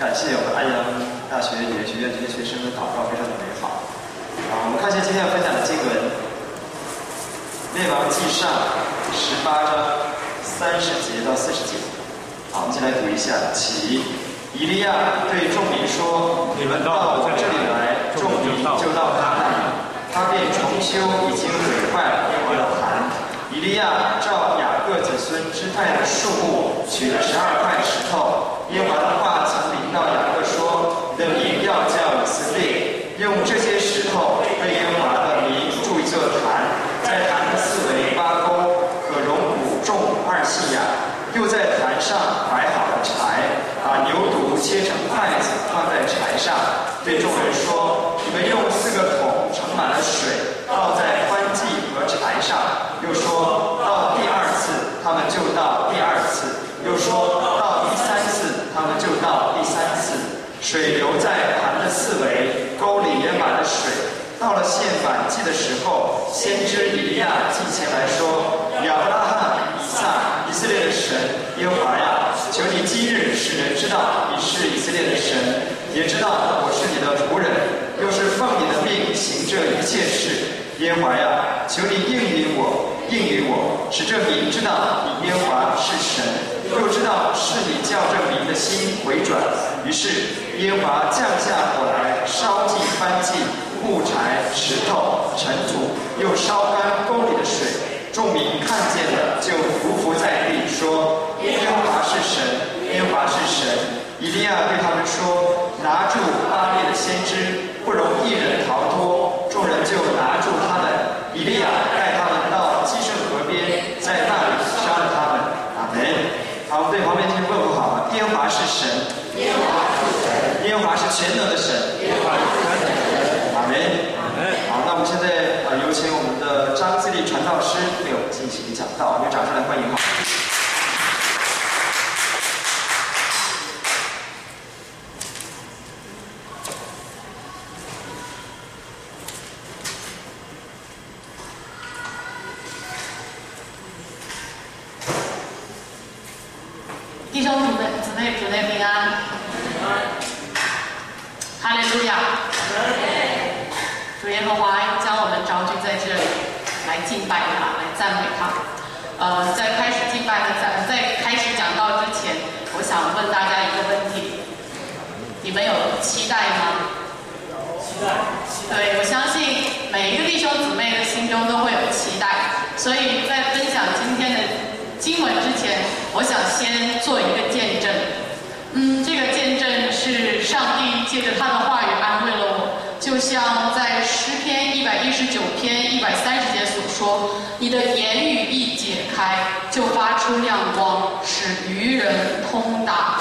感谢我们安阳大学语言学院这些学生的祷告，非常的美好。我们看一下今天要分享的经文，列王纪上18章30节到40节。好，我们先来读一下。起，以利亚对众民说：“你们到我这里来，众民就到他那里。他便重修已经毁坏耶和华的坛。以利亚照雅各子孙支派的数目，取了12块石头。耶和华的话曾临到雅各说：你的名要叫以色列，用这些石头为耶和华的名筑一座坛，在坛的四围8沟，可容谷种2细亚。又在坛上摆好了柴，把牛犊切成筷子放在柴上，对众人说：你们用4个桶盛满了水，倒在燔祭和柴上。又说到第2次，他们就到第2次；又说到第3次，他们就到第3次。水流在坛的四围，沟里也满了水。到了献燔祭的时候，先知以利亚祭前来说：亚伯拉罕、以撒、以色列的神耶和华呀，求你今日使人知道你是以色列的神，也知道我是你的仆人，又是奉你的命行这一切事。耶和华呀，求你应允我，使这民知道你耶和华是神，又知道是你叫这民的心回转。于是耶和华降下火来，烧尽燔祭、木柴、石头、尘土，又烧干沟里的水。众民看见了，就伏在地，说：耶和华是神，耶和华是神。以利亚对他们说：拿住巴力的先知，不容一人逃脱。众人就拿住他们。以利亚带他们到基顺河边，在那里杀了他们。阿门。好，对旁边听问候好。耶和华是神，耶和华是神，耶和华是全能的神，耶和华是全能的神。阿门。好，那我们现在有请我们的张自立传道师为我们进行讲道，我们掌声来欢迎好。 弟兄姊妹平安，哈利路亚！主耶和华将我们召集在这里，来敬拜他，来赞美他。在开始敬拜在开始讲道之前，我想问大家一个问题：你们有期待吗？期待。对，我相信每一个弟兄姊妹的心中都会有期待，所以在分享今天的经文之前，我想先做一个见证。这个见证是上帝借着他的话语安慰了我，就像在诗篇119篇130节所说：你的言语一解开，就发出亮光，使愚人通达。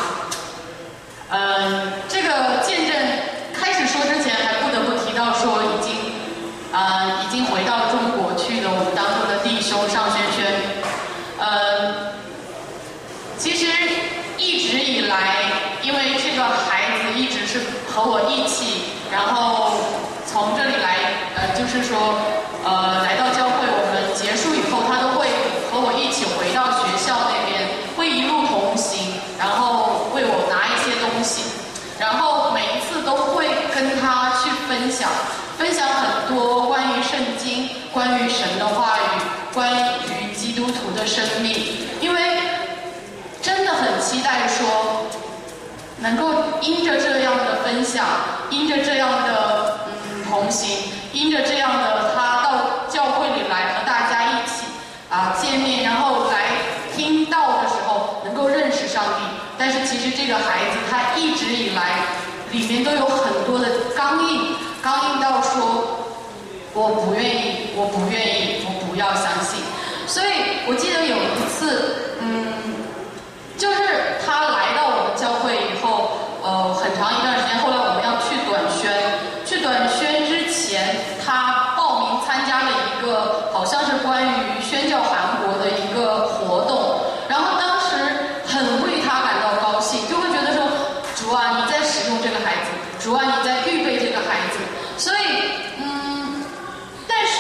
这个见证开始说之前，还不得不提到说已经回到中国去了我们当中的弟兄尚轩轩。其实一直以来，因为这个孩子一直是和我一起，然后从这里来，就是说，来到教会，我们结束以后，他都会和我一起回到学校那边，会一路同行，然后为我拿一些东西，然后每一次都会跟他去分享很多关于圣经、关于神的话语、关于基督徒的生命，因为真的很期待说，能够因着这样的分享，因着这样的同行，因着这样的他到教会里来和大家一起见面，然后来听道的时候能够认识上帝。但是其实这个孩子他一直以来里面都有很多的刚硬到说我不愿意，我不要相信。所以我记得有一次就是他来到我们教会以后，很长一段时间，后来我们要去短宣。去短宣之前，他报名参加了一个好像是关于宣教韩国的一个活动，然后当时很为他感到高兴，就会觉得说，主啊，你在使用这个孩子，主啊，你在预备这个孩子。所以，但是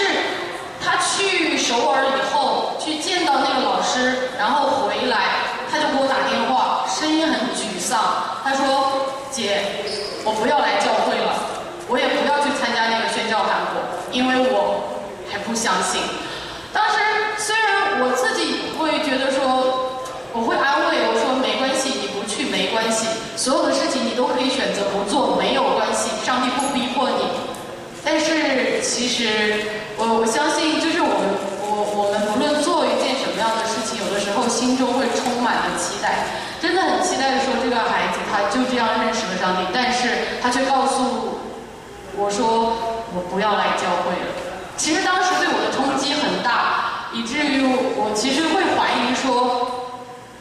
所有的事情你都可以选择不做，没有关系，上帝不逼迫你。但是其实我相信，就是我们不论做一件什么样的事情，有的时候心中会充满了期待，真的很期待说这个孩子他就这样认识了上帝，但是他却告诉我说我不要来教会了。其实当时对我的冲击很大，以至于我其实会怀疑说，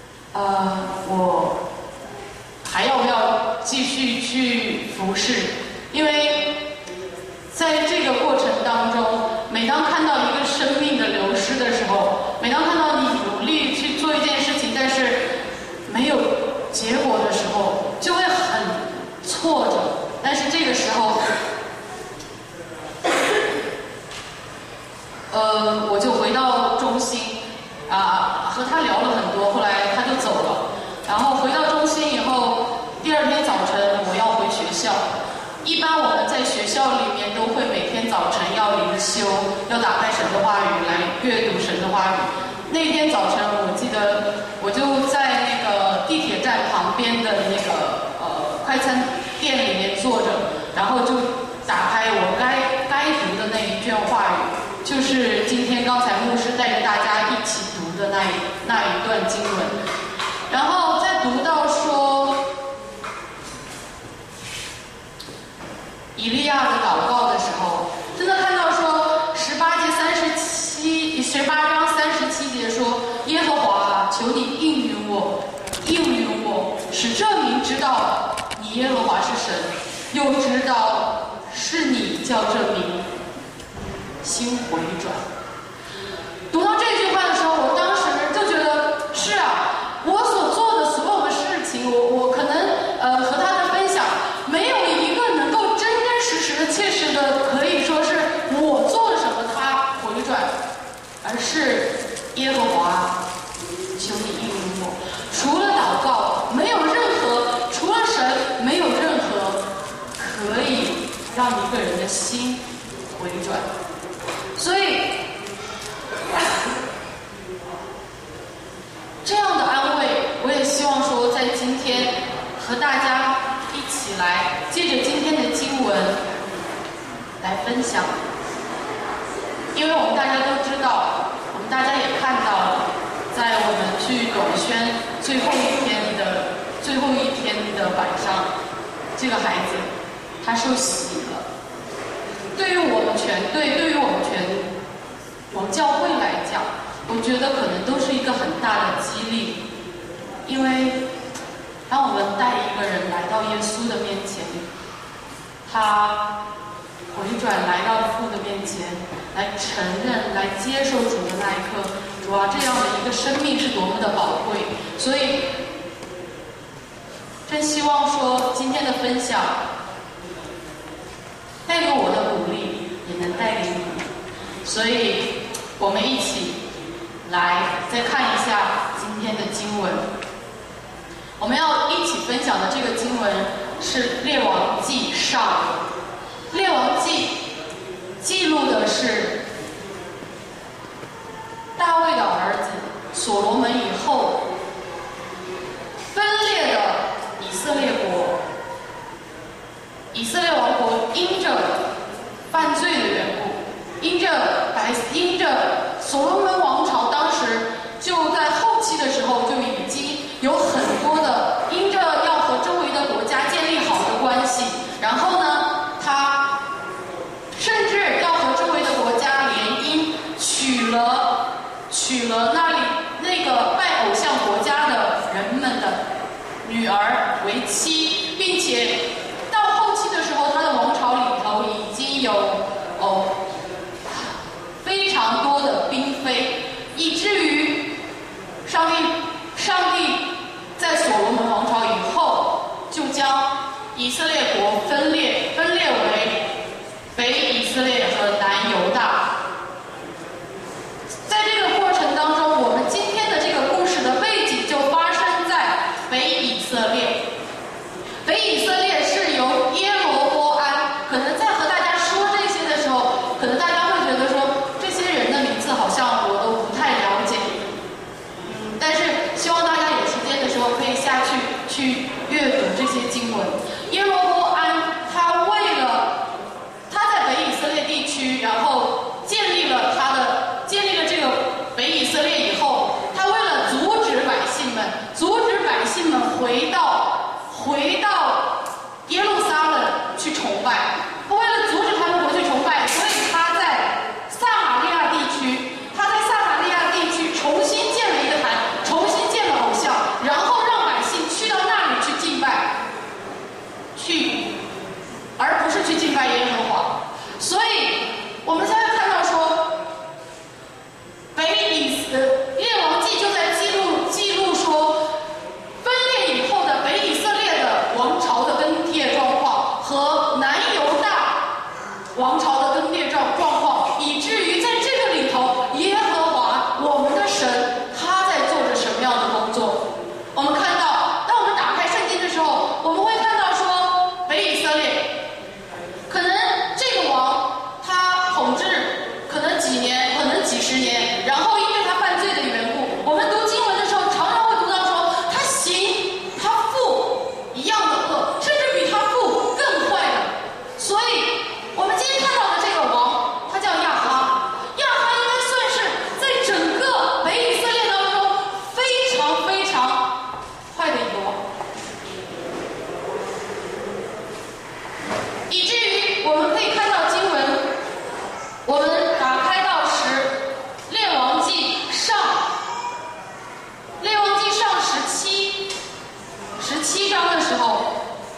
我还要不要继续去服侍？因为在这个过程当中，每当看到一个生命的流失的时候，每当看到你努力去做一件事情，但是没有结果的时候，就会很挫折。但是这个时候，我就回到中心，和他聊了很多，后来他就走了。然后回到中心以后，第二天早晨我要回学校。一般我们在学校里面都会每天早晨要灵修，要打开神的话语来阅读神的话语。那天早晨我记得我就在那个地铁站旁边的那个快餐店里面坐着，然后就打开我该读的那一卷话语，就是今天刚才牧师带着大家一起读的那一段经文。然后再读到说以利亚的祷告的时候，真的看到说18章37节说，耶和华求你应允我，使这民知道你耶和华是神，又知道是你叫这民心回转。读到这句话的时候，我当时就觉得是啊，我所做的所有的事情，我可能和他的分享没有一个能够真真实实的切实的可以说是我做了什么他回转，而是耶和华求你应允我。除了祷告，没有任何，除了神，没有任何可以让一个人的心回转。所以这样的安慰，我也希望说在今天和大家一起来借着今天的经文来分享。因为我们大家都知道，我们大家也看到了，在我们去短宣最后一天的晚上，这个孩子他受洗了。对于我们全教会来讲，我觉得可能都是一个很大的激励。因为当我们带一个人来到耶稣的面前，他回转来到父的面前，来承认，来接受主的那一刻，主啊，这样的一个生命是多么的宝贵。所以真希望说今天的分享带给我的鼓励，也能带给你。所以我们一起来再看一下今天的经文。我们要一起分享的这个经文是列王记上。列王记记录的是大卫的儿子所罗门以后分裂的以色列国。以色列王国因着犯罪的缘故，因着所罗门王朝当时就在后期的时候就已经有很多的因着要和周围的国家建立好的关系，然后呢他甚至要和周围的国家联姻，娶了那个拜偶像国家的人们的女儿为妻，并且到后期的时候，他的王朝里头已经有非常多的嫔妃，以至于上帝在所罗门王朝以后，就将以色列国分裂为北以色列和南犹大。在这个过程当中，我们今天的这个故事的背景就发生在北以色列。北以色列是由耶罗波安，可能在和大家说这些的时候，可能大家会觉得说这些人的名字好像我都不太了解，但是希望大家有时间的时候可以下去阅读这些经文。耶罗波安他在北以色列地区，然后建立了这个北以色列以后，他为了阻止百姓们回到耶路撒冷去崇拜，他为了阻止他们回去崇拜，所以他在撒玛利亚地区重新建了一个坛，重新建了偶像，然后让百姓去到那里去敬拜，而不是去敬拜耶和华。所以我们现在看到说，列王记就在记录说，分裂以后的北以色列的王朝的更迭状况和南犹大王朝的更迭状况，以至于在这个里头，耶和华我们的神他在做着什么样的工作？我们看到，当我们打开圣经的时候，我们会看到说，北以色列可能这个王他统治可能几年，可能几十年，然后因为他犯罪的缘故，我们读经文的时候常常会读到说，他父一样的恶，甚至比他父更坏的。所以我们今天看到的这个王，他叫亚哈应该算是在整个北以色列当中非常非常坏的一个王，以至于我们可以看到经文，我们打开到列王记上17章的时候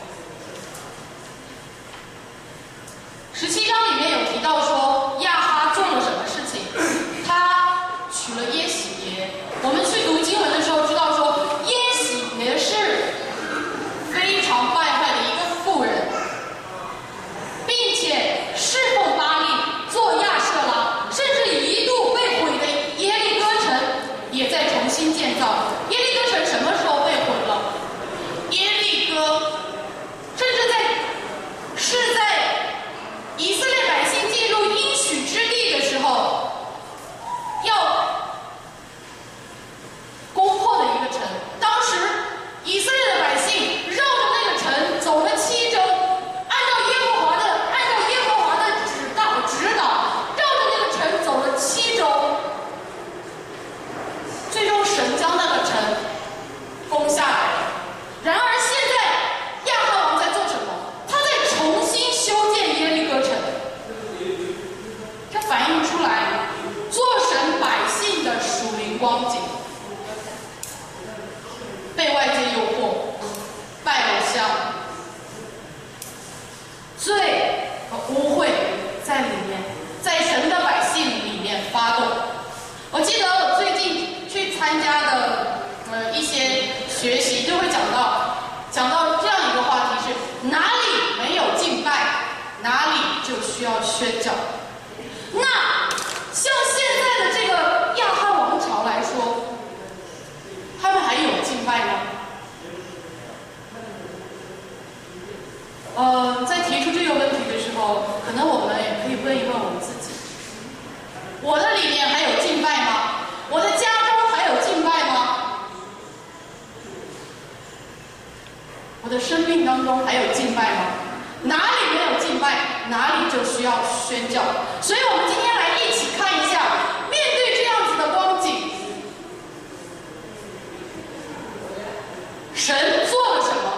，17章里面有提到说亚哈做了什么事情，他娶了耶洗别。我们去读经文的时候知道说，耶洗别是非常败坏的一个妇人，并且侍奉巴力，做亚舍拉，甚至一度被毁的耶利哥城也在重新建造。耶利哥城什么时候被毁了？耶利哥甚至是在以色列百姓进入应许之地的时候要攻破的一个城。当时以色列的百姓绕着那个城走了7周，按照耶和华的指导，绕着那个城走了7周，最终神将那个城攻下来了。然而现在亚哈王在做什么？他在重新修建耶利哥城，这反映出来做神百姓的属灵光景，被外界诱惑，拜偶像，罪和污秽在里面，在神的百姓里面发动。我记得我最近去参加的一些学习，就会讲到这样一个话题是，哪里没有敬拜，哪里就需要宣教。那像现在的这个亚哈王朝来说，他们还有敬拜吗？在提出这个问题的时候，可能我们也可以问一问我们自己：我的里面还有敬拜吗？我的家中还有敬拜吗？我的生命当中还有敬拜吗？哪里没有敬拜，哪里就需要宣教。所以我们今天来一起看一下，面对这样子的光景，神做了什么？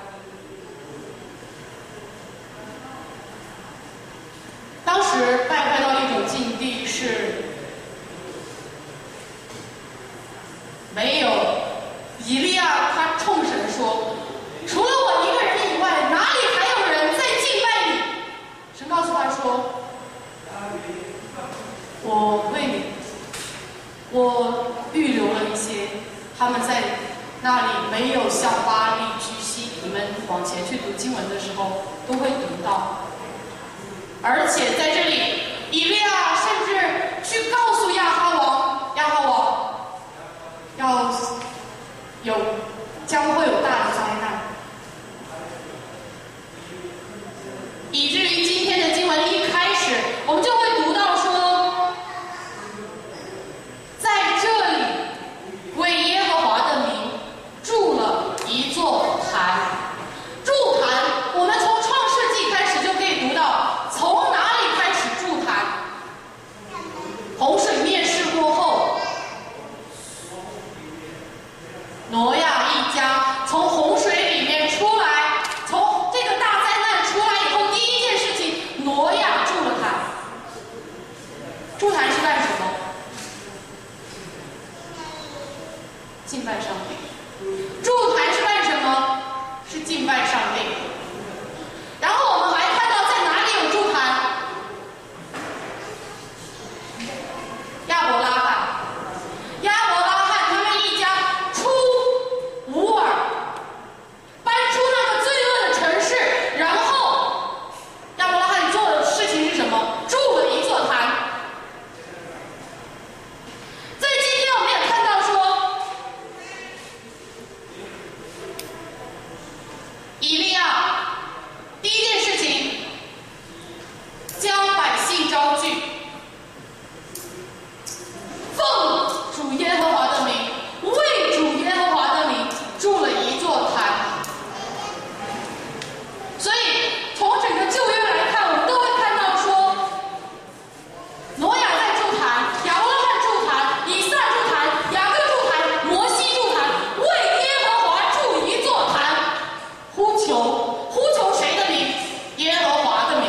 当时败坏到一种境地是，没有以利亚他冲神说，除了我一个人以外，哪里还有人在敬拜你？神告诉他说，我为你，我预留了一些，他们在那里没有向巴力屈膝。你们往前去读经文的时候都会读到。而且在这里，以利亚甚至去告诉亚哈王将会有大的灾难，以至于今天的经文一开始，我们就会读到说，在这里为耶和华的名筑了一座坛。 挪亚一家从洪水里面出来，从这个大灾难出来以后，第一件事情，挪亚筑了坛。筑坛是干什么？敬拜上帝。筑坛是干什么？是敬拜上帝。然后我们还看到在哪里有筑坛？亚伯拉罕。亚伯拉罕他们一家出乌尔，搬出那个罪恶的城市，然后亚伯拉罕做的事情是什么？筑了一座坛。在今天我们也看到说，以利亚第一件事情将百姓招聚，奉主耶和华的名，为主耶和华的名筑了一座坛。所以从整个旧约来看，我们都会看到说，挪亚在筑坛，亚伯拉罕筑坛，以撒筑坛，雅各筑坛，摩西筑坛，为耶和华筑一座坛，呼求谁的名？耶和华的名。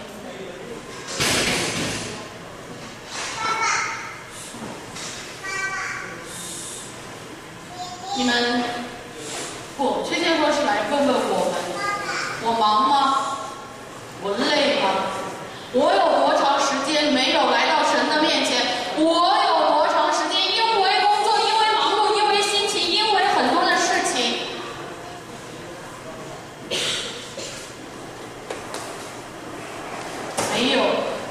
你们不，确切说是来问问我们，我忙吗？我累吗？我有多长时间没有来到神的面前？我有多长时间因为工作，因为忙碌，因为心情，因为很多的事情，没有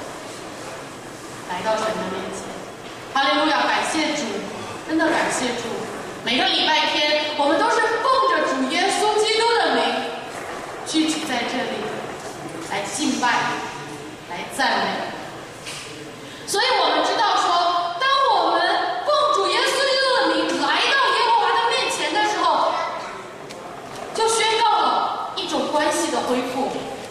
来到神的面前？哈利路亚，感谢主，真的感谢主。每个礼拜天，我们都是奉着主耶稣基督的名聚集在这里，来敬拜，来赞美。所以我们知道说，当我们奉主耶稣基督的名来到耶和华的面前的时候，就宣告了一种关系的恢复。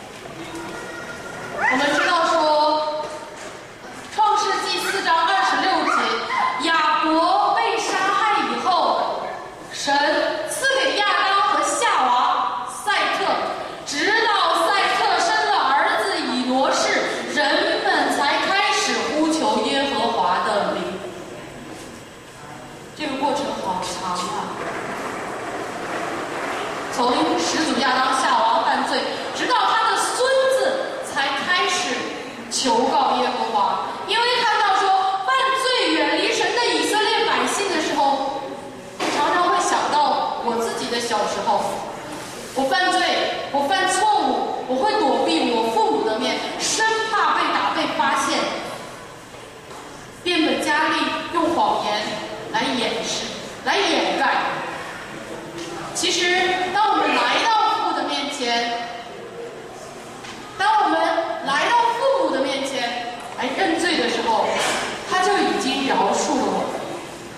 我们知道说，创世纪4章26节，亚伯被杀害以后，神赐给亚当和夏娃赛特，直到赛特生了儿子以挪士，人们才开始呼求耶和华的名。这个过程好长啊，从始祖亚当夏娃犯罪，直到他的孙子才开始求告耶和华。因为看到说犯罪远离神的以色列百姓的时候，常常会想到我自己的小时候，我犯罪，我犯错误，我会躲避我父母的面，生怕被打被发现，变本加厉，用谎言来掩饰，来掩盖。其实当我们来到父的面前，当我们来到父母的面前来认罪的时候，他就已经饶恕了我们。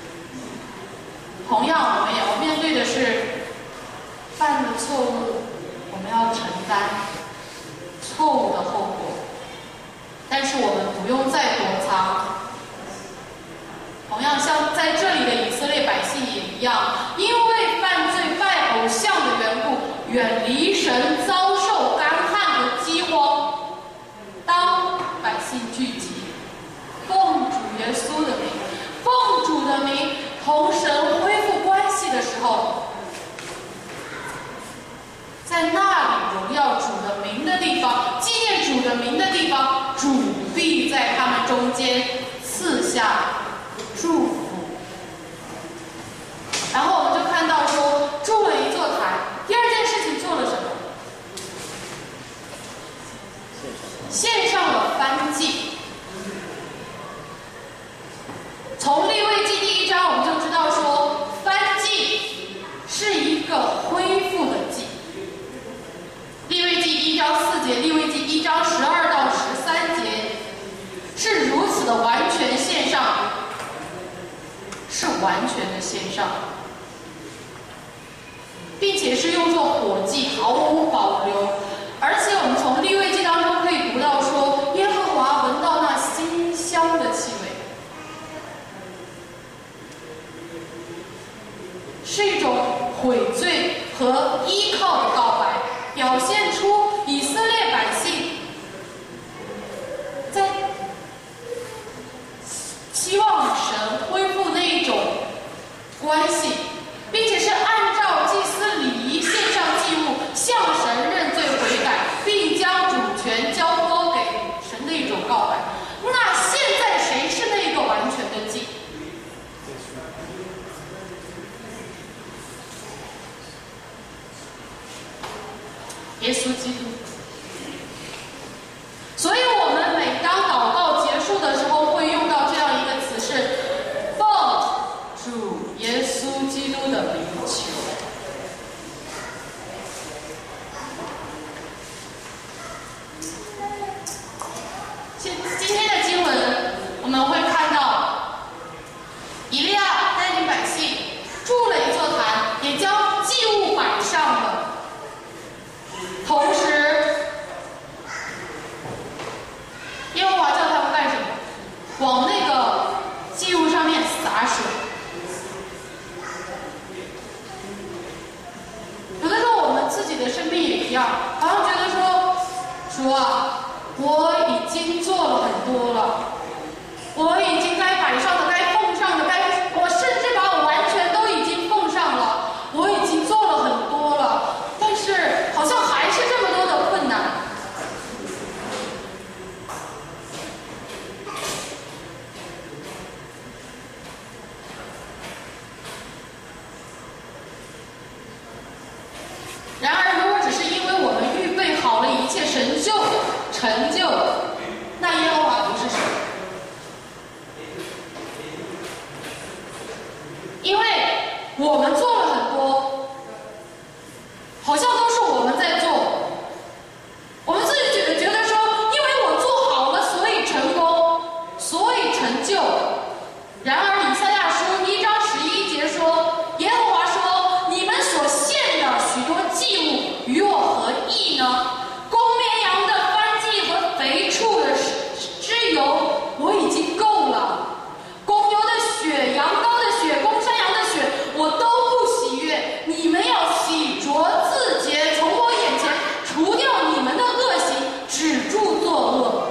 同样，我们也要面对的是犯了错误，我们要承担错误的后果，但是我们不用再躲藏。同样，像在这里的以色列百姓也一样，因为犯罪拜偶像的缘故，远离神，遭受干旱和饥荒。当百姓聚集，奉主耶稣的名，奉主的名同神恢复关系的时候，在那里荣耀主的名的地方，纪念主的名的地方，主必在他们中间赐下祝福。然后我们就看到说，筑了一座坛。第二件事情做了什么？献上了燔祭。从利未记第1章我们就知道说，燔祭是一个恢复的祭。利未记1章4节，利未记1章12到13节，是如此的完全献上，是完全的献上，并且是用作火祭，毫无保留。而且我们从利未记当中可以读到说，耶和华闻到那馨香的气味。 是一种悔罪和依靠的告白，表现出以色列百姓在期望神恢复那一种关系，并且是按照祭司礼仪献上祭物，向神认罪悔改，并将主权交托给神的一种告白。那现在谁是那个完全的祭？耶稣基督。所以我们每当祷告结束的时候，会用到这样一个词，是奉主耶稣基督的名求。今天的经文我们会看到，以利亚带领百姓筑了一座坛，也将祭物摆上了。同时，耶和华叫他们干什么？往那个祭物上面洒水。有的时候我们自己的生命也一样，好像觉得说，主啊，我已经做了很多了，我已经该摆上的、该奉上的、我甚至把我完全都已经奉上了，我已经做了很多了，但是好像还是这么多的困难。然而，如果只是因为我们预备好了一切成就，那耶和华不是神，因为我们做了很多，好像都是我们在做，我们自己觉得说，因为我做好了，所以成功，所以成就。然而，以赛亚书1章11节说，耶和华说：“你们所献的许多祭物与我何异呢？公绵羊的燔祭和肥畜的脂油，我已经够了。公牛的血、羊羔的血、公山羊的血，我都不喜悦。你们要洗濯自洁，从我眼前除掉你们的恶行，止住作恶。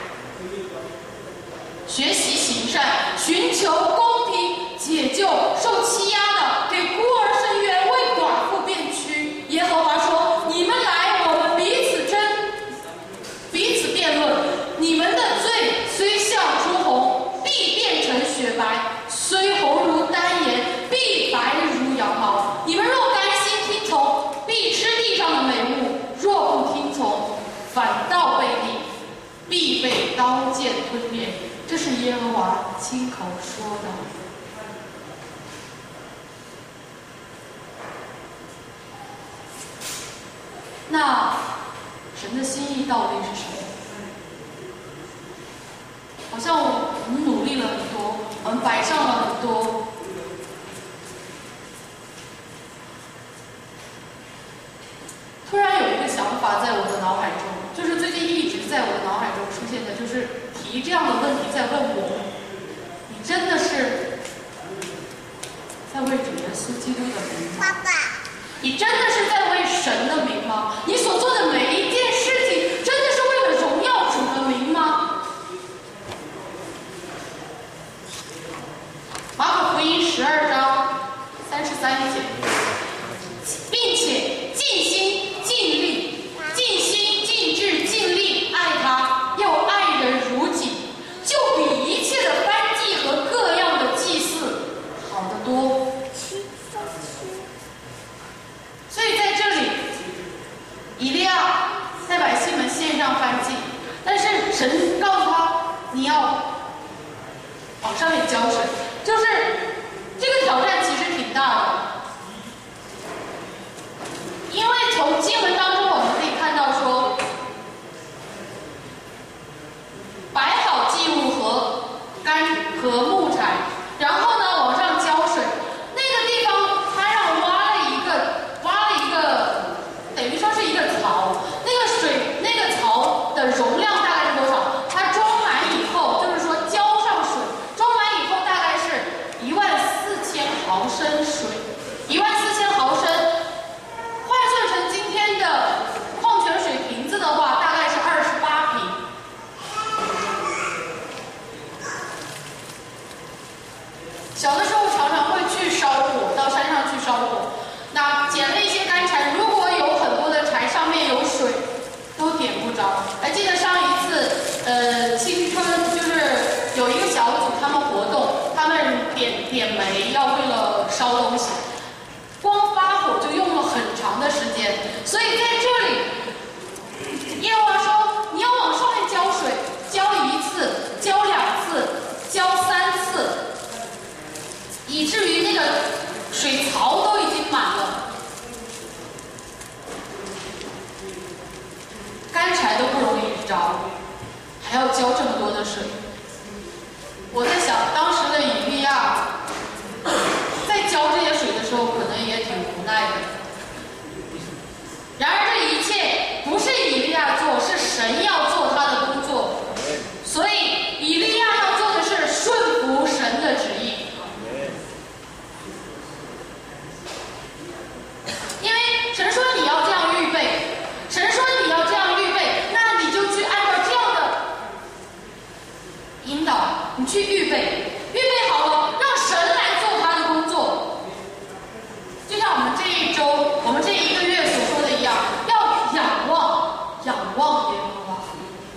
学习行善，寻求公平，解救受欺压的，给孤儿伸冤，为寡妇辩屈。耶和华说：你们来，我们彼此辩论。你们的罪虽像朱红，必变成雪白；虽红如丹颜，必白如羊毛。你们若甘心听从，必吃地上的美物；若不听从，反倒背逆，必被刀剑吞灭。这是耶和华亲口说的。那神的心意到底是什么？好像我们努力了很多，我们摆上了很多，突然有一个想法在我的脑海中，就是最近一直在我的脑海中出现的，就是提这样的问题在问我：你真的是在为主耶稣基督的名吗？爸爸，你真的是在为神的名吗？你所做的每一件事情，真的是为了荣耀主的名吗？马可福音12章33节，并且尽心尽力、尽心尽智尽力爱他，又爱人如己，就比一切的燔祭和各样的祭祀好得多。所以在这里，以利亚在百姓们献上燔祭，但是神告诉他，你要往上面浇水，就是这个挑战其实挺大的。 去预备好了，让神来做他的工作。就像我们这一周，我们这一个月所说的一样，要仰望耶和华。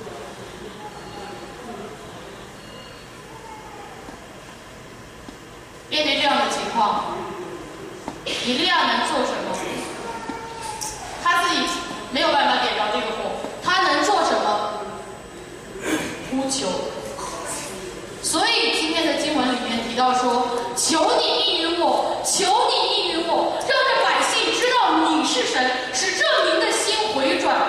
面对这样的情况，以利亚能做什么？他自己没有办法点着这个火，他能做什么？呼求。所以今天的经文里面提到说：“求你应允我，求你应允我，让这百姓知道你是神，使这民的心回转。”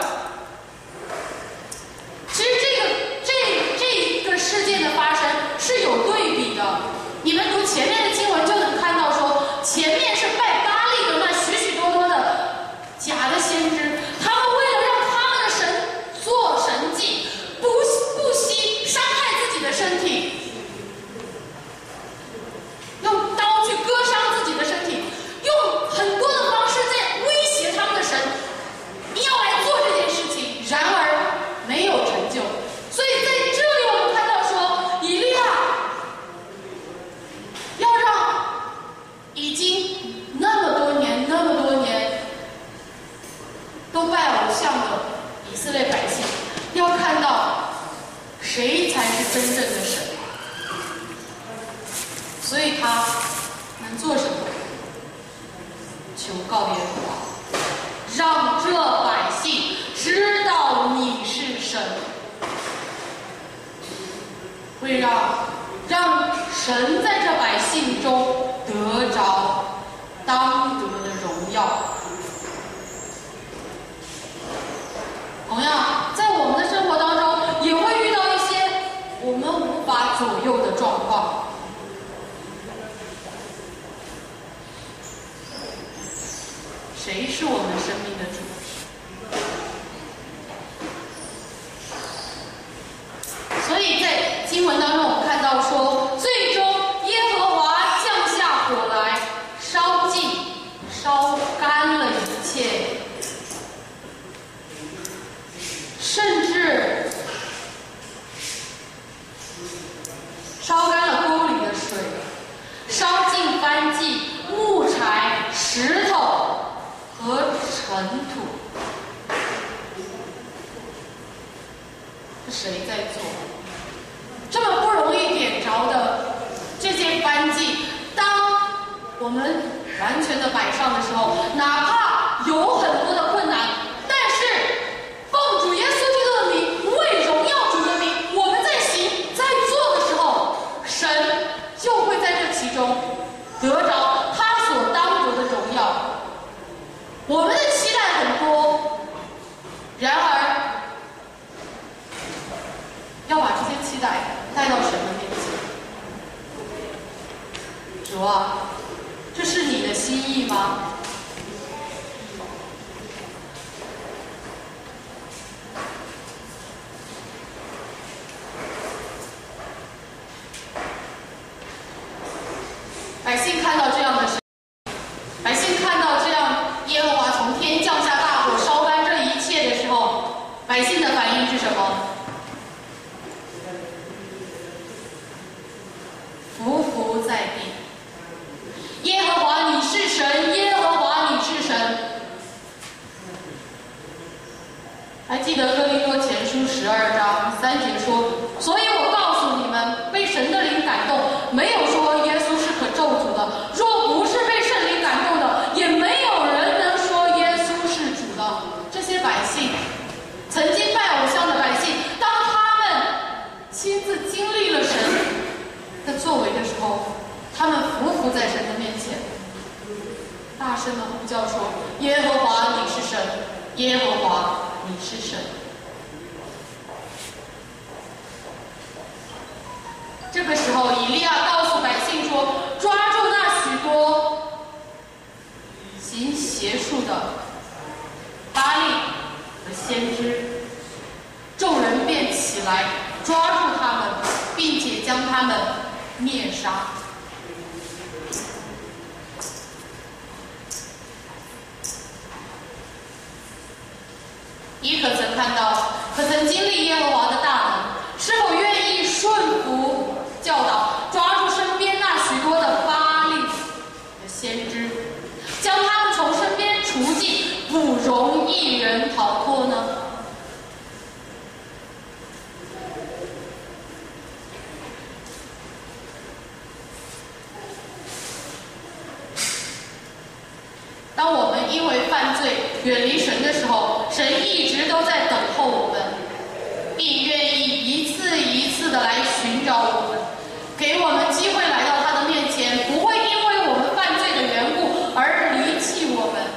其实这个事件的发生是有对比的。你们读前面的经文就能看到说，前面是拜巴力的那许许多多的假的先知，他们为了让他们的神做神迹，不惜伤害自己的身体，用刀去割伤自己的身体，用很多的方式在威胁他们的神，你要来做这件事情，然而没有成就。所以在这里我们看到说，以利亚要让已经那么多年都拜偶像的以色列百姓，要看到谁才是真正的神。所以他能做什么？求告耶和华，让这百姓知道你是神，会让神在这百姓中得着当得的荣耀。同样，在我们的生活当中，也会遇到一些我们无法左右的状况。谁是我们生命的主？所以在经文当中，我们看到说，最终耶和华降下火来，烧干了一切，甚至烧干了沟里的水，烧尽燔祭、木柴、石头和尘土。是谁在做？这么不容易点着的这件燔祭，当我们完全的摆上的时候，哪怕有很多的困难，但是奉主耶稣基督的名，为荣耀主的名，我们在行在做的时候，神就会在这其中得着他所当得的荣耀。我们的期待很多，然而要把这些期待带到神的面前。主啊，这是你的心意吗？百姓看到这样的事，百姓看到这样耶和华从天降下大火烧干这一切的时候，百姓的反应是什么？匍匐在地。耶和华你是神，耶和华你是神。还记得哥林多前书12章3节说，所以我告诉你们，被神的灵感动，没有说耶稣是可咒诅的，若不是被圣灵感动的，也没有人能说耶稣是主的。这些百姓，曾经拜偶像的百姓，当他们亲自经历了神的作为的时候，他们匍匐在神的面前，大声的呼叫说，耶和华你是神，耶和华你是神。这个时候，以利亚告诉百姓说，抓住那许多行邪术的巴力和先知，众人便起来抓住他们，并且将他们灭杀。你可曾看到，可曾经历耶和华的大能？是否愿意顺服教途径不容一人逃脱呢？当我们因为犯罪远离神的时候，神一直都在等候我们，并愿意一次一次的来寻找我们，给我们机会来到他的面前，不会因为我们犯罪的缘故而离弃我们。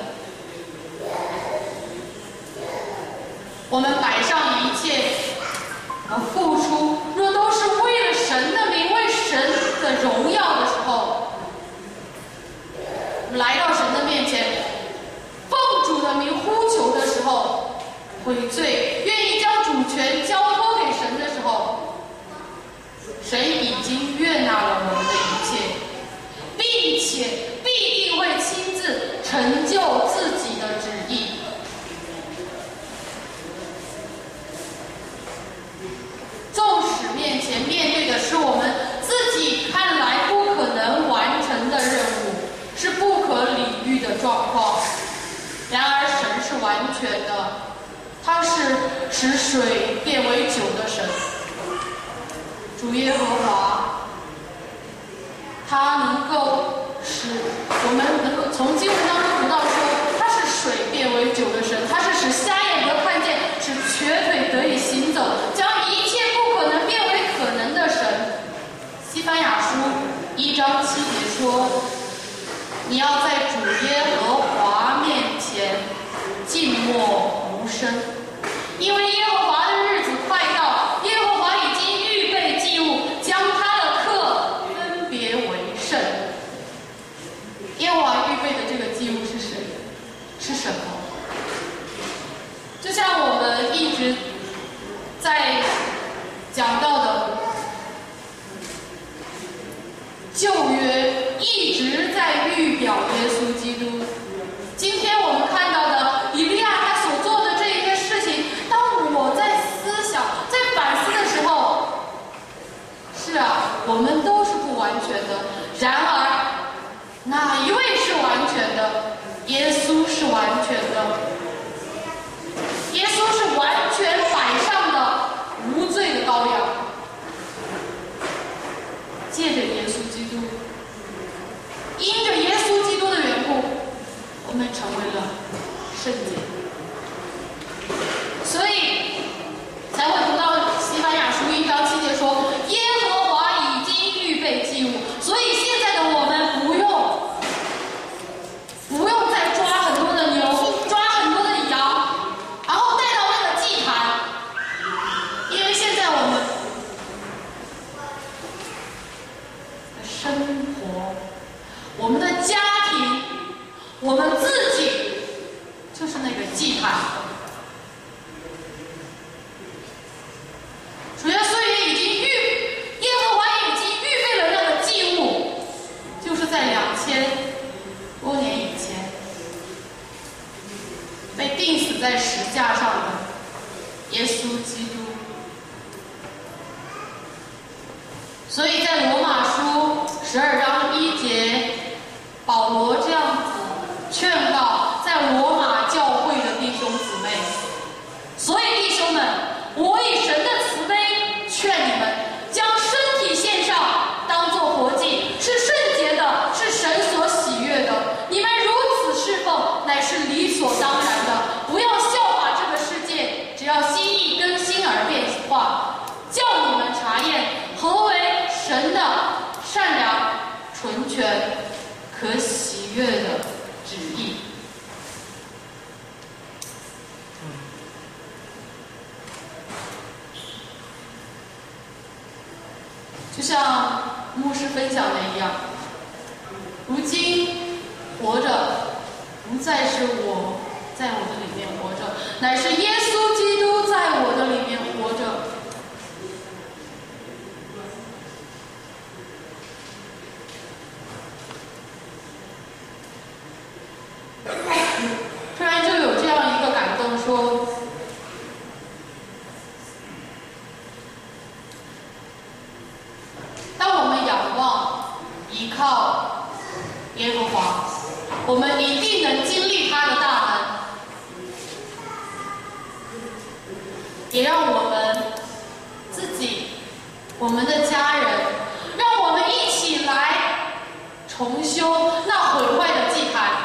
我们摆上一切和付出，若都是为了神的名，为神的荣耀的时候，来到神的面前，奉主的名呼求的时候，悔罪，愿意将主权交托给神的时候，神已经悦纳了我们的一切，并且必定会亲自成就自己的旨意。纵使面前面对的是我们自己看来不可能完成的任务，是不可理喻的状况，然而神是完全的，他是使水变为酒的神。主耶和华，他能够使我们能够从经文当中读到说，他是水变为酒的神，他是使瞎眼得看见，使瘸腿得以行走，将一切不可能变为可能的神。西番雅书1章7节说，你要在主耶和华面前静默无声，因为耶和华的日子快到，耶和华已经预备祭物，将他的客分别为圣。耶和华预备的这个祭物是谁？是什么？就像我们一直在讲到的，旧约一直在预表耶稣基督。今天我们看到的以利亚他所做的这一些事情，当我在思想、在反思的时候，是啊，我们都是不完全的。然而，哪一位是完全的？耶稣是完全的。耶稣是完全摆上的无罪的羔羊。借着耶稣基督，因着耶稣基督的缘故，我们成为了圣洁，所以才会读到西番雅书1章7节说，耶和华已经预备祭物。所以现在的我们不用再抓很多的牛，抓很多的羊，然后带到那个祭坛，因为现在我们的生活，我们的家庭，我们自己就是那个祭坛。主耶稣也已经耶和华已经预备了那个祭物，就是在2000多年以前被钉死在石架上的耶稣基督。所以在罗马书12章1节，保罗这样子劝告在罗马教会的弟兄姊妹，所以弟兄们，我以神的慈悲劝你们，将身体献上，当作活祭，是圣洁的，是神所喜悦的。你们如此侍奉，乃是理所当然的。不要效法这个世界，只要心意更新而变化，叫你们查验何为神的善良、纯全、可喜悦的旨意。就像牧师分享的一样，如今活着不再是我在我的里面活着，乃是耶稣基督在我的里面活着。突然就有这样一个感动说，当我们仰望依靠耶和华，我们一定能经历他的大也让我们自己、我们的家人，让我们一起来重修那毁坏的祭坛。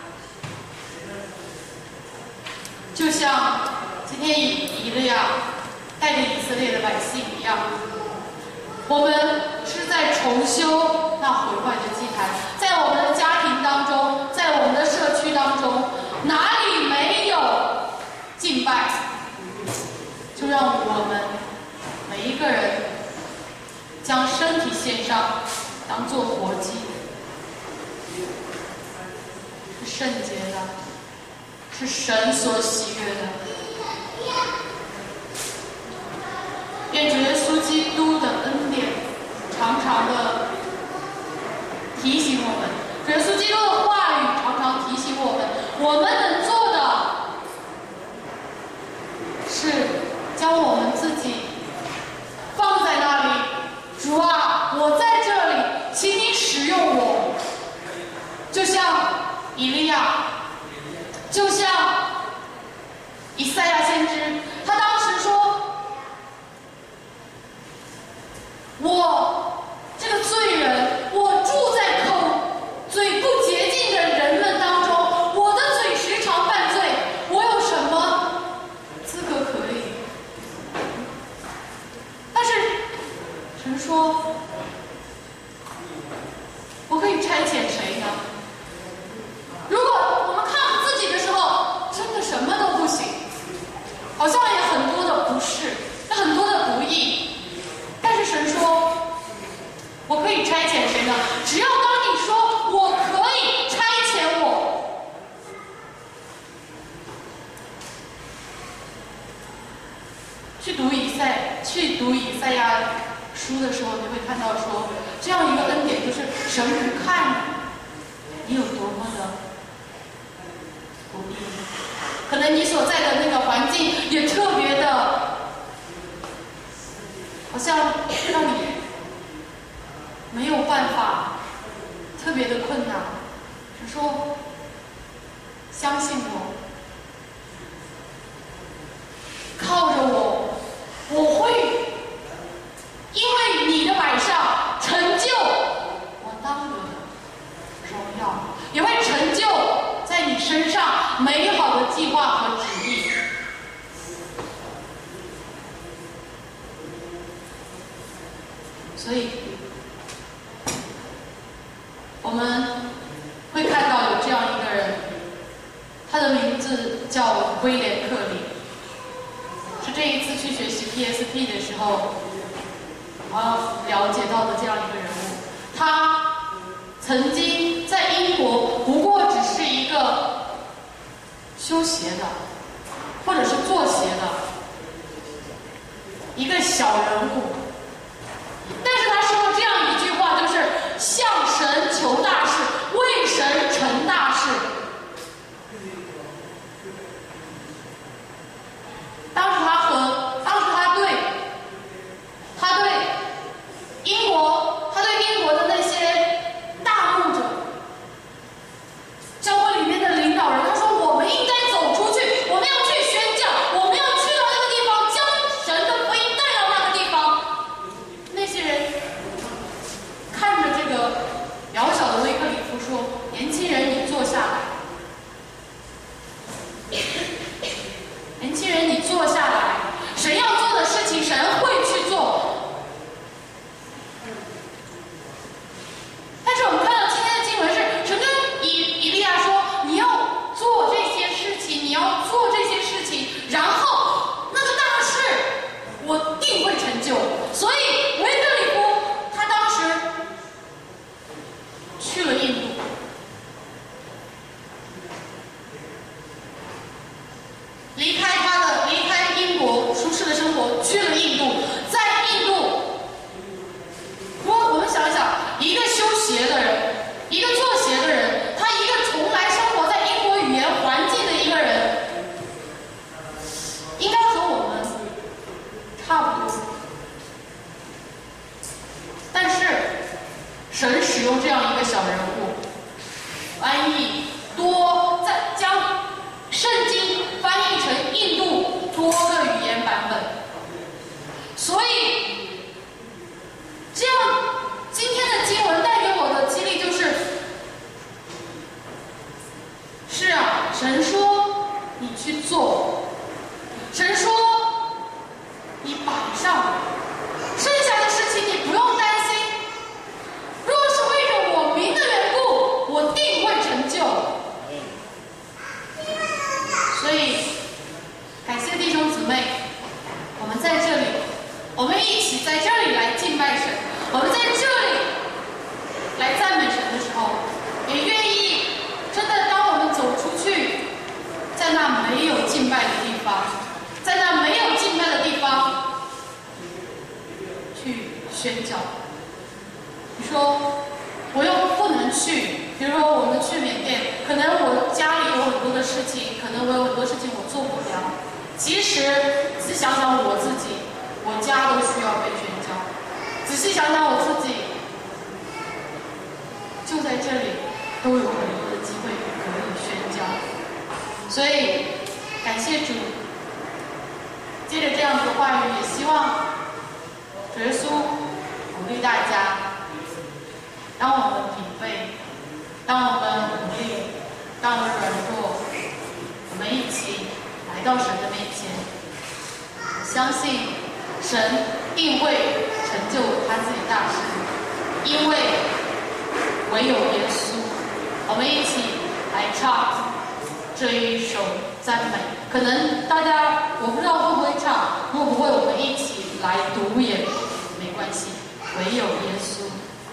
就像今天以利亚带着以色列的百姓一样，我们是在重修那毁坏的祭坛，在我们的家庭当中，在我们的社区当中，哪里没有敬拜，就让我们每一个人将身体献上，当作活祭，是圣洁的，是神所喜悦的。愿主耶稣基督的恩典常常的提醒我们，主耶稣基督的话语常常提醒我们，我们能做的是将我们自己放在那里。主啊，我在这里，请你使用我。就像以利亚，就像以赛亚先知，他当时说，我这个罪人，我住在嘴不洁净的人们当中，我的嘴时常犯罪，我有什么资格可以？但是神说，我可以差遣谁呢？如果我们看自己的时候，真的什么都不行，好像也很多的不是，很多的不义。但是神说，我可以差遣谁呢？只要当你说我可以差遣我，去读以赛亚书的时候，你会看到说，这样一个恩典就是神不看你有多么的不义，可能你所在的那个环境也特别的，好像让你没有办法，特别的困难。只说相信我，靠着我，我会因为你的摆上成就我当得的荣耀，也会成就在你身上美好的计划和旨意。所以我们会看到有这样一个人，他的名字叫威廉克里，是这一次去学习 PSP 的时候了解到的这样一个人物。他曾经在英国不过只是一个修鞋的，或者是做鞋的一个小人物，但是他说了这样一句话，就是向神求大事，为神成大事。当时他对英国的那些大牧者、教会里面的领导人，他说我们应该走出去，我们要去宣教，我们要去到那个地方，将神的福音带到那个地方。 神说你去做，神说你摆上，剩下的事情你不用担心。若是为着我名的缘故，我定会成就。所以，感谢弟兄姊妹，我们在这里，我们一起在这里来敬拜神，我们在这里来赞美神的时候，也愿意真的当我们走出去，在那没有敬拜的地方，在那没有敬拜的地方去宣教。你说我又不能去，比如说我们去缅甸，可能我家里有很多的事情，可能我有很多事情我做不了。其实仔细想想我自己，我家都需要被宣教。仔细想想我自己，就在这里都有很多的机会可以宣教。所以感谢主，借着这样子的话语，也希望主耶稣鼓励大家，当我们疲惫，当我们努力，当我们软弱，我们一起来到神的面前，相信神定会成就他自己的大事，因为唯有耶稣。我们一起来唱这一首赞美，可能大家我不知道会不会唱，如果不会，我们一起来读也没关系。唯有耶稣，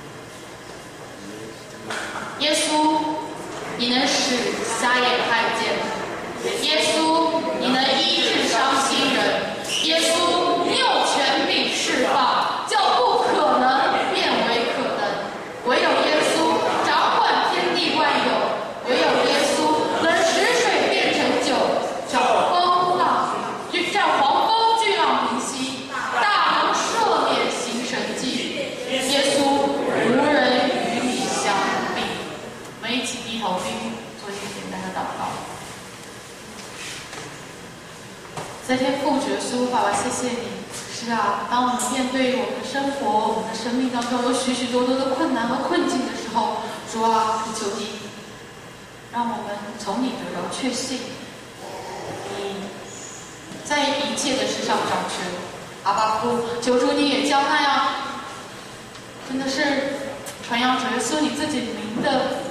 耶稣，你能使瞎眼看见；耶稣，你能医治伤心人；耶稣，你有权柄释放，叫不可能变为可能。唯有耶稣掌管天地万有，唯有耶稣能使水变成酒，叫风浪，叫狂风巨浪平息，大能赦免行神迹。耶稣无人与你相比。我们一起低头并做一个简单的祷告。在天父主耶稣，爸爸，谢谢你。是啊，当我们面对我们的生活、我们的生命当中有许许多多的困难和困境的时候，主啊，求你让我们从你得到确信，你在一切的事上掌权。阿爸父，求主你也将那样真的是传扬主耶稣你自己名的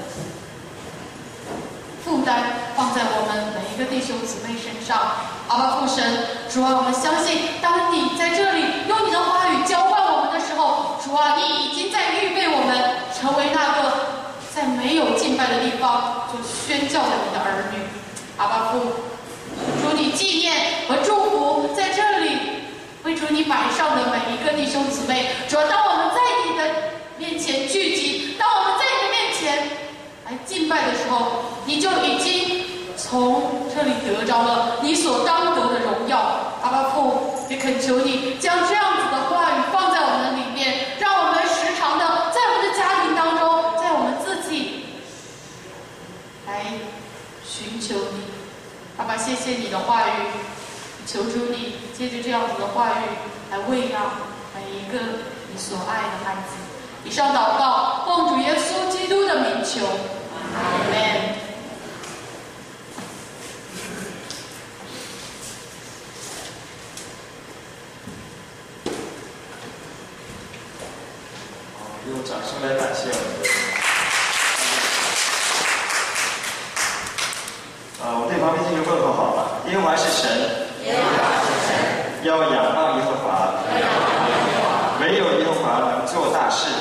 负担放在我们每一个弟兄姊妹身上。阿爸父神，主啊，我们相信，当你在这里用你的话语浇灌我们的时候，主啊，你已经在预备我们成为那个在没有敬拜的地方就宣教的你的儿女。阿爸父，主你纪念和祝福在这里为主你摆上的每一个弟兄姊妹。主啊，当我们在你的面前聚集，当我们在你的面前来敬拜的时候，你就已经从这里得着了你所当得的荣耀。阿爸父，也恳求你将这样子的话语放在我们里面，让我们时常的在我们的家庭当中，在我们自己来寻求你。爸爸，谢谢你的话语，求主你借着这样子的话语来喂养每一个你所爱的孩子。以上祷告，奉主耶稣基督的名求，阿们。 用掌声来感谢我们的。我对旁边这个问候好了。耶和华是神，要仰望耶和华，唯有耶和华能做大事，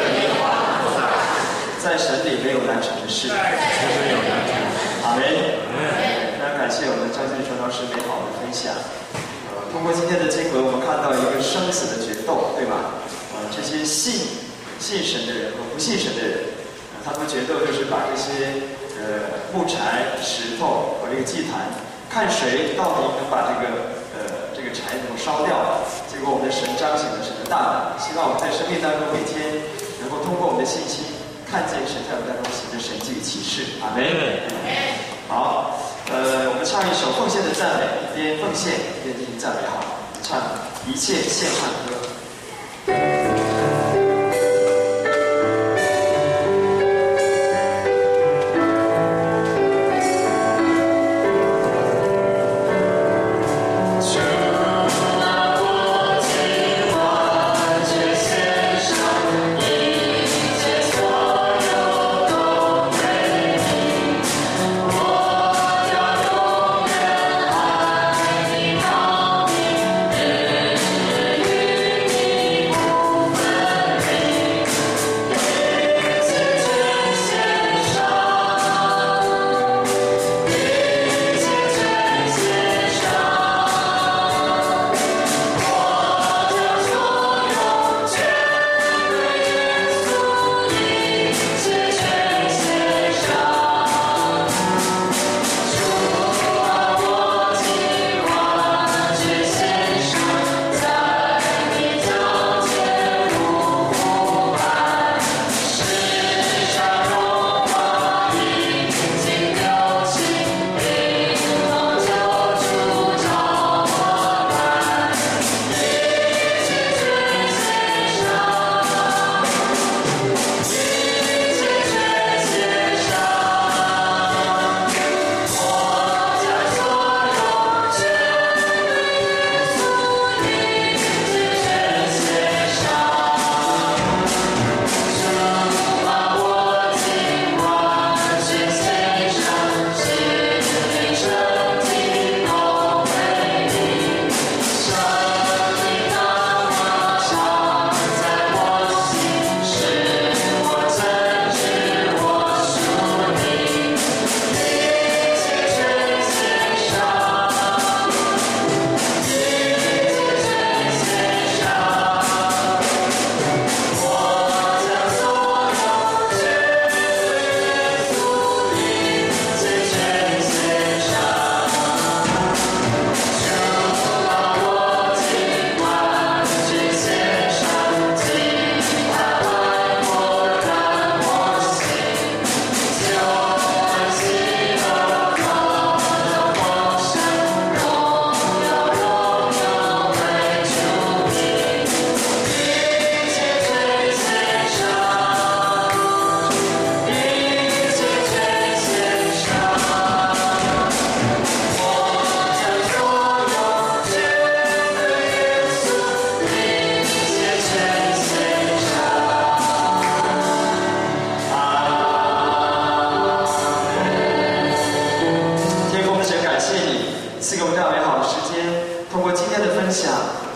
在神里没有难成的事。阿门。非常感谢我们张建传道师美好的分享。通过今天的经文，我们看到一个生死的决斗，对吧？这些信神的人和不信神的人，他们决斗就是把这些木柴、石头和这个祭坛，看谁到底能把这个柴能够烧掉。结果我们的神彰显了神的大能，希望我们在生命当中每天能够通过我们的信心，看见神在我们当中行的神迹与奇事。阿门。好，我们唱一首奉献的赞美，一边奉献一边进行赞美。好，唱一切献上歌。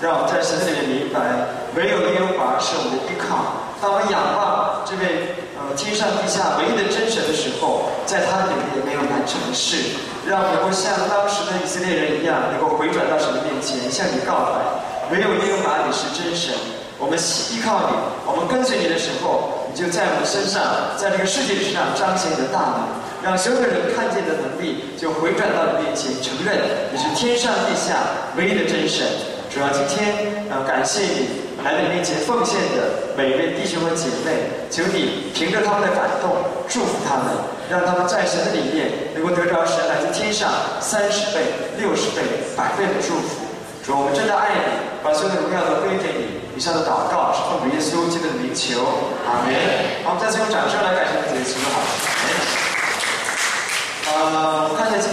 让我们在神的里面明白，唯有耶和华是我们的依靠。当我们仰望这位天上地下唯一的真神的时候，在他的里面没有难成的事，让我们能够像当时的以色列人一样，能够回转到神的面前，向你告白。唯有耶和华你是真神，我们依靠你，我们跟随你的时候，你就在我们身上，在这个世界之上彰显你的大能，让所有的人看见的能力就回转到你面前，承认你是天上地下唯一的真神。主要今天感谢你来到你面前奉献的每一位弟兄和姐妹，求你凭着他们的感动祝福他们，让他们在神的里面能够得着神来自天上30倍、60倍、100倍的祝福。主，我们真的爱你，把所有的荣耀都归给你。以上的祷告是奉主耶稣基督的名求，阿门。好，我们再次用掌声来感谢主耶稣，好。我看一下。